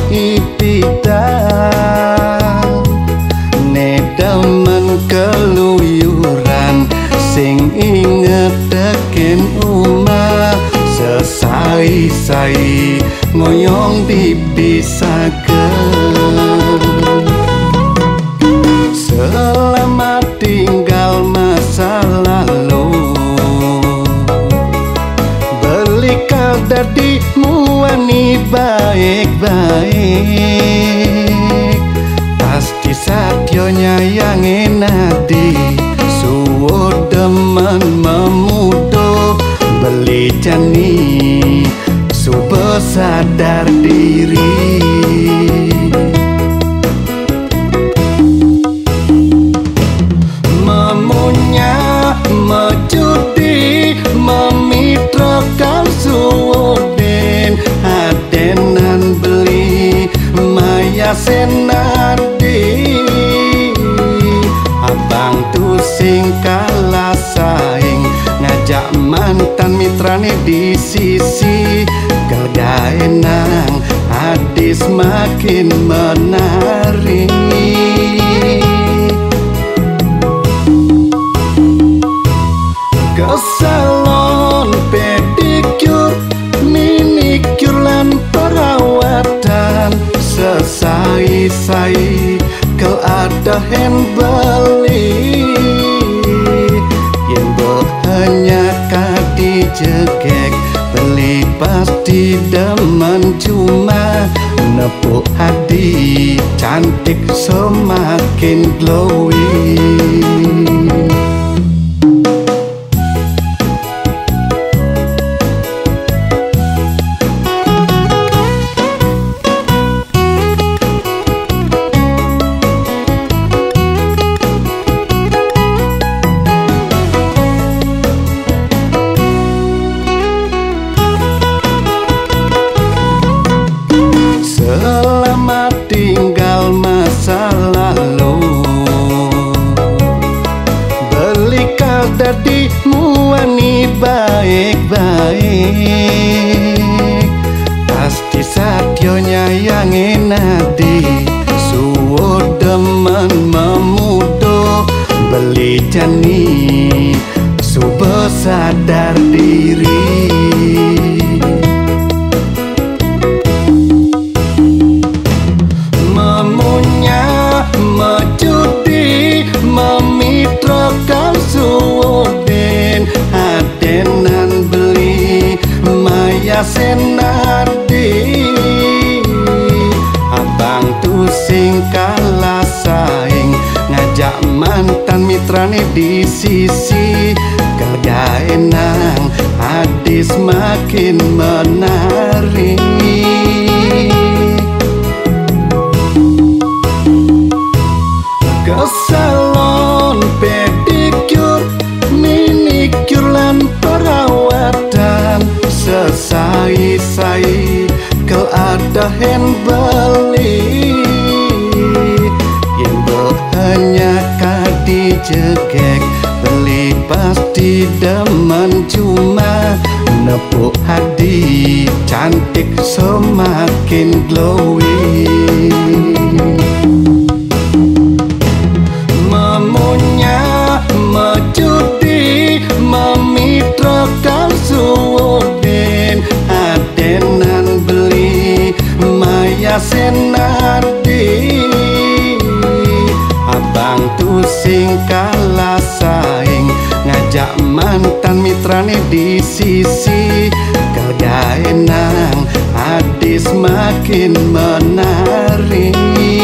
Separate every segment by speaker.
Speaker 1: ipitan nedaman keluyuran sing ingetekin umah sesai-sai ngoyong dipisaken. Selamat tinggal masa lalu, beli dadi muani baik-baik, pasti satyo nyayangi nadi suwo demen memudo beli jani supo sadar diri. Memunya mejudi memitrakan suwodin adenan beli maya senadi abang tu sing kalah saing ngajak mantan mitrane di sisi kegaenang hadis makin menarik. Ke salon pedikur minicur lan perawatan sesai-sai ke ada beli yang hanya kadi jegek beli pasti demen cuma nepuk hati cantik semakin glowing. Selamat tinggal masa lalu, beli dadi muani baik-baik, pasti satyo nyayangi nadi suwo demen memudo beli jani supo sadar diri. Mejudi memitrakan suwodin adenan beli maya senadi abang tu sing kalah saing ngajak mantan mitrane di sisi kegaenang hadis makin menarik. Ke salon pedikur minicur lan perawatan sesai-sai ke ada beli yang hanya kadi jegek beli pasti demen cuma nepuk hati cantik semakin glowing. Memunya mejudi memitrakan suwodin adenan beli maya senadi abang tu sing kalah saing ngajak mantan mitrane di sisi kegaenang hadis makin menarik.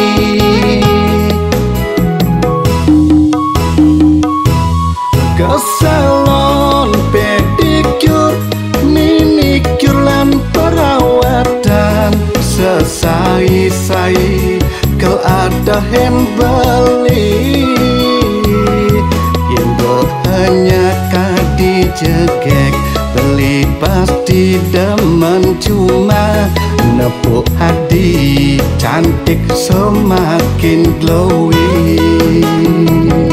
Speaker 1: Ke salon pedikur minicur lan perawatan sesai-sai ke ada beli yang hanya kadi jegek beli pasti demen cuma nepuk hati cantik semakin glowing.